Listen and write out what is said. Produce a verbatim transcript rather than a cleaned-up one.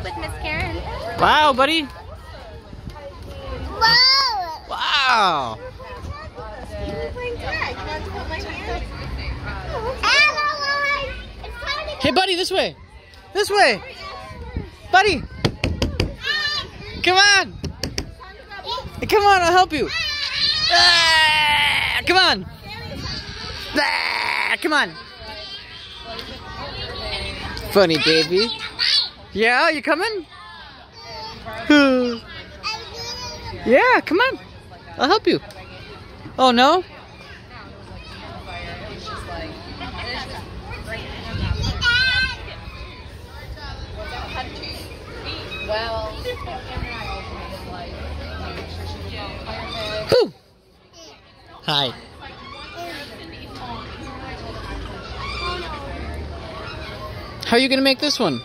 with Miss Karen. Wow, buddy. Whoa! Wow. Hey, buddy, this way. This way. Buddy. Come on. Hey, come on, I'll help you. Ah, come on. Ah, come on. Funny baby. Yeah, you coming? Yeah, come on. I'll help you. Oh, no? Whew. Hi. How are you going to make this one?